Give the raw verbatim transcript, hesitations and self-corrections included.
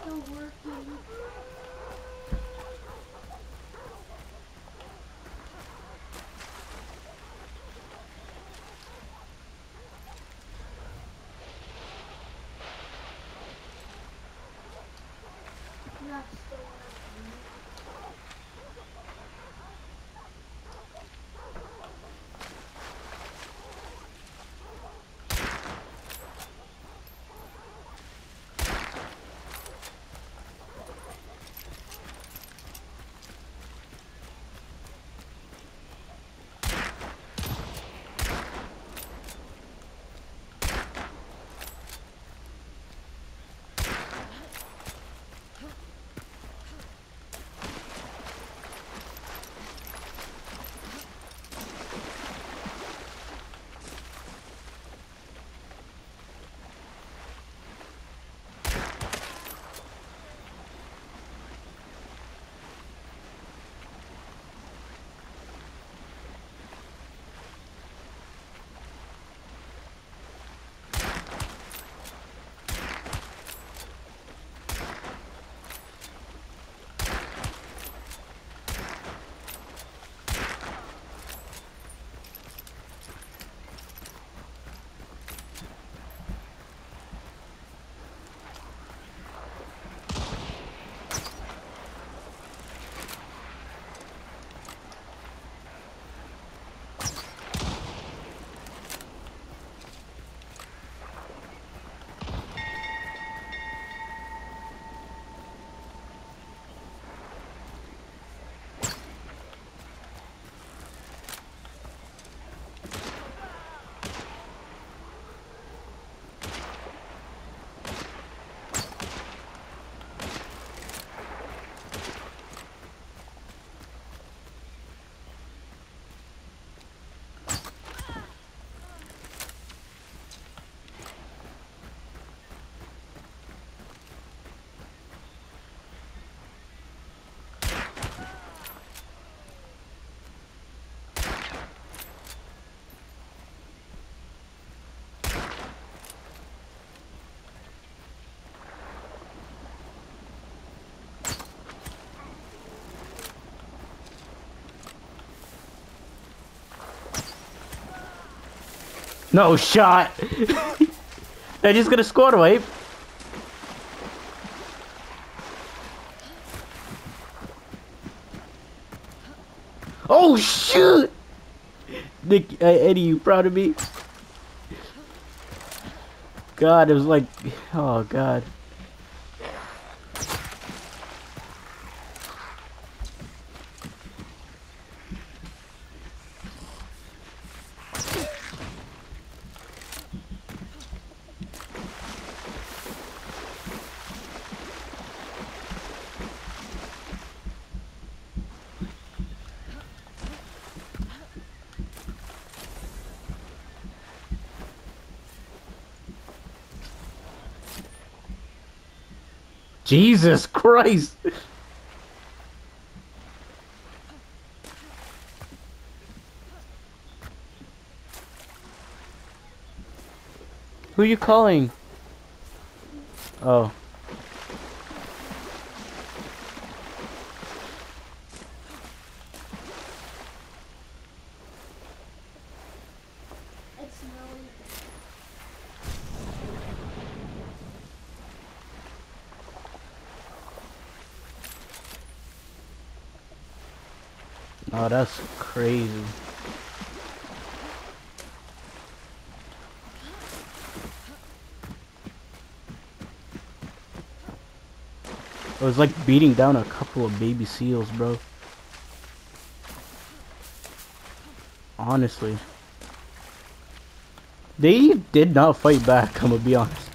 No shot. They're just gonna squad wipe. Oh shoot! Nick, uh, Eddie, you proud of me? God, it was like, oh God. Jesus Christ! Who are you calling? Oh. Oh, that's crazy. It was like beating down a couple of baby seals, bro. Honestly. They did not fight back, I'm gonna be honest.